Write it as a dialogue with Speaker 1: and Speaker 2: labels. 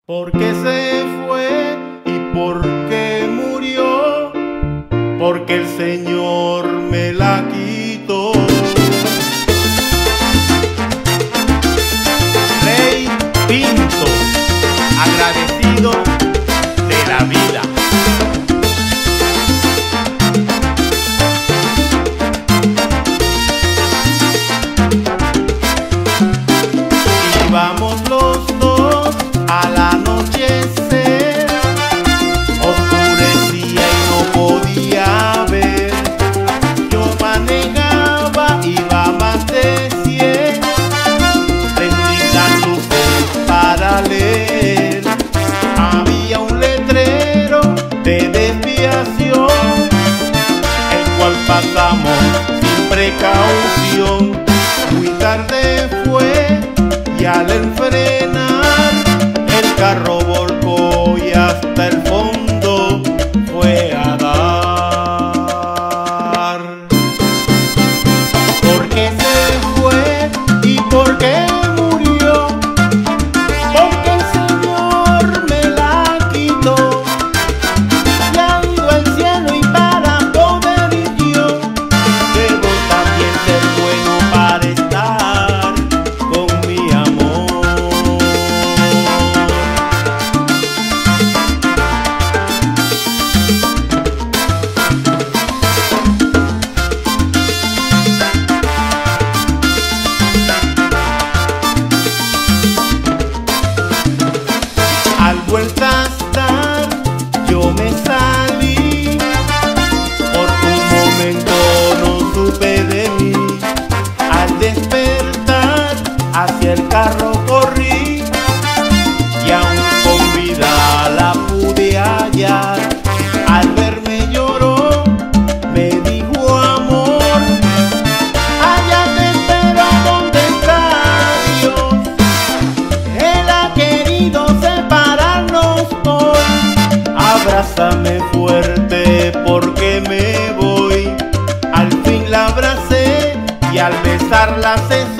Speaker 1: ¿Por qué se fue y por qué murió? Porque el Señor me la quitó. Rey Pinto, agradecido de la vida. Íbamos los dos al anochecer, oscurecía y no podía ver. Yo manejaba, iba más de 100, prendí las luces para leer. Había un letrero de desviación, el cual pasamos sin precaución. Muy tarde fue y al enfrenar el carro volcó y hasta el fondo fue a dar. ¿Por qué se fue y por qué murió? Porque el Señor me la quitó. Llamo al cielo y para poder ir yo debo también ser bueno para estar con mi amor. Al vueltas dar yo me salí, por un momento no supe de mí. Al despertar hacia el carro corrí y aún con vida la pude hallar. Al verme lloró, me dijo amor, allá te espero donde está Dios. Él ha querido separarnos hoy. Abrázame fuerte porque me voy. Al fin la abracé y al besarla se